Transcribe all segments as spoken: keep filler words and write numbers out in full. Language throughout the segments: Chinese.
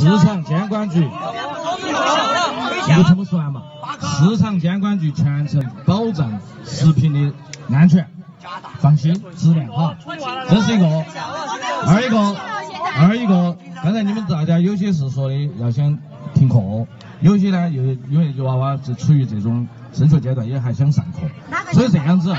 市场监管局，你听不出来嘛？市场监管局全程保障食品的安全，放心，质量好，这是一个。二一个，二一个，刚才你们大家有些是说的要想停课，有些呢又因为娃娃是处于这种升学阶段，也还想上课，所以这样子。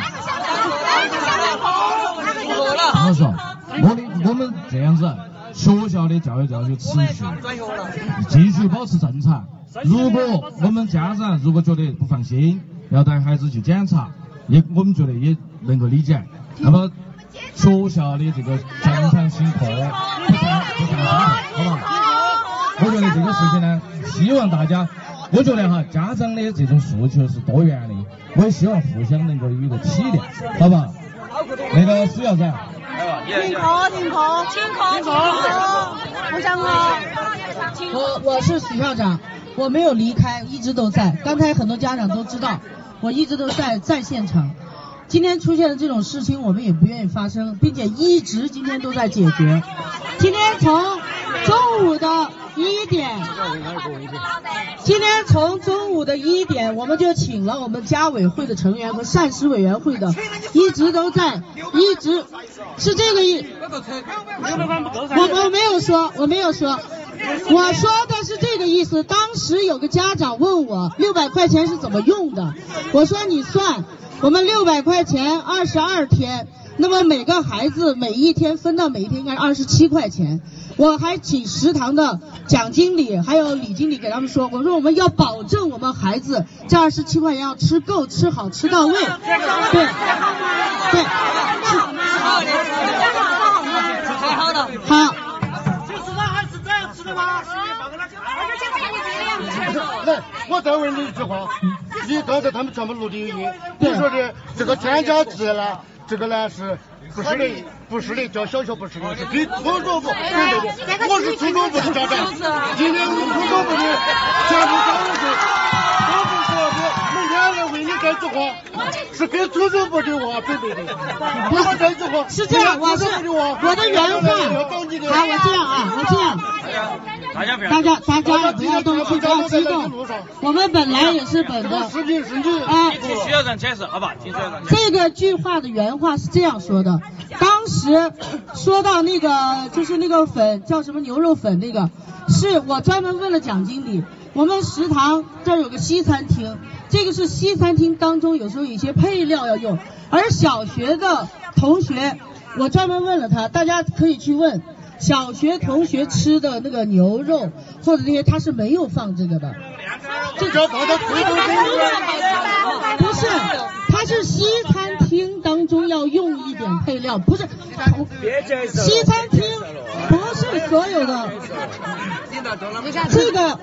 怎么说？我的我们这样子，学校的教育教学持续继续保持正常。如果我们家长如果觉得不放心，要带孩子去检查，也我们觉得也能够理解。那么学校的这个正常行课，不上不上心课，好不好？我觉得这个事情呢，希望大家，我觉得哈，家长的这种诉求是多元的，我也希望互相能够有一个体谅，好不好？那个苏校长。 停课，停课，停课，停课，不上课。 我我是许校长，我没有离开，一直都在。刚才很多家长都知道，我一直都在在现场。今天出现的这种事情，我们也不愿意发生，并且一直今天都在解决。今天从中午的一点，今天从中午的一点，我们就请了我们家委会的成员和膳食委员会的，一直都在，一直是这个意。我我没有说，我没有说，我说的是这个意思。当时有个家长问我六百块钱是怎么用的，我说你算，我们六百块钱二十二天。那么每个孩子每一天分到每一天应该是二十七块钱，我还请食堂的蒋经理还有李经理给他们说，我说我们要保证我们孩子这二十七块钱要吃够、吃好、吃到位。对，对， 太好了， 好。 就是让孩子这样吃的吗？来，我再问你一句话，你刚才他们全部录的有音，你说的这个添加剂呢？这个呢是不是的，不是的，叫小学不是的，是给初中部准备的。我是初中部的家长，今天我们初中部的全部教委会，我不说的，每天来为你这句话，是给初中部的娃准备的。不是这句话， 是这样，我是我的原话。好，我这样啊，我这样。大家大家大家不要动气，不要激动。我们本来也是本着， 哎，听徐校长解释，好吧？听徐校长。 这个句话的原话是这样说的：当时说到那个就是那个粉叫什么牛肉粉那个，是我专门问了蒋经理，我们食堂这儿有个西餐厅，这个是西餐厅当中有时候有一些配料要用，而小学的同学我专门问了他，大家可以去问。小学同学吃的那个牛肉或者那些，他是没有放这个的。 这个放在推动不是，它是西餐厅当中要用一点配料，不是西餐厅不是所有的这个。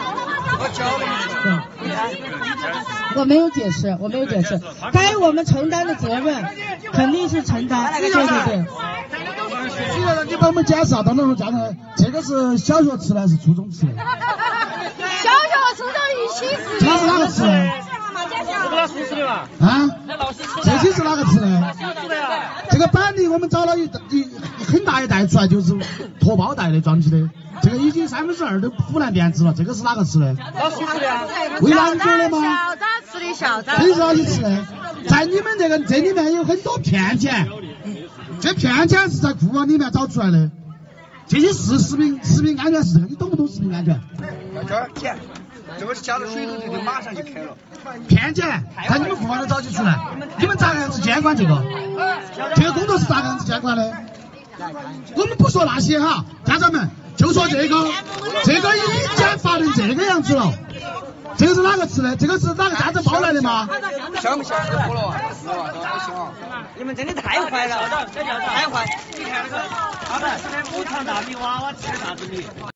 我没有解释，我没有解释，该我们承担的责任肯定是承担。对对对。 徐校长，你帮我们解释下，当中家长，这个是小学吃的还是初中吃的？ 小学、初中一起吃。 这是哪个吃的？ 这个老师吃的吧？ 啊？这些是哪个吃的？ 吃的呀。 这个板栗我们找了一一很大一袋出来，就是拖包袋的装起的。这个已经三分之二都腐烂变质了，这个是哪个吃的？ 老师吃的呀。 为哪里做的吗？ 校长吃的，校长。 这是哪里吃的？在你们这个这里面有很多骗钱。这骗钱是在库房里面找出来的，这些是食品食品安全是这个，你懂不懂食品安全？ 这儿钱，这个是加到水头，这个马上就开了。 骗钱，在你们库房里找起出来，你们咋个样子监管这个？这个工作是咋个样子监管的？我们不说那些哈，家长们就说这个，这个已经发成这个样子了。这个是哪个吃的？这个是哪个家长包来的吗？ 香不香？不了啊，是吧？不行啊！ 你们真的太坏了，太坏！ 你看那个，他们是的五常大米娃娃吃啥子米？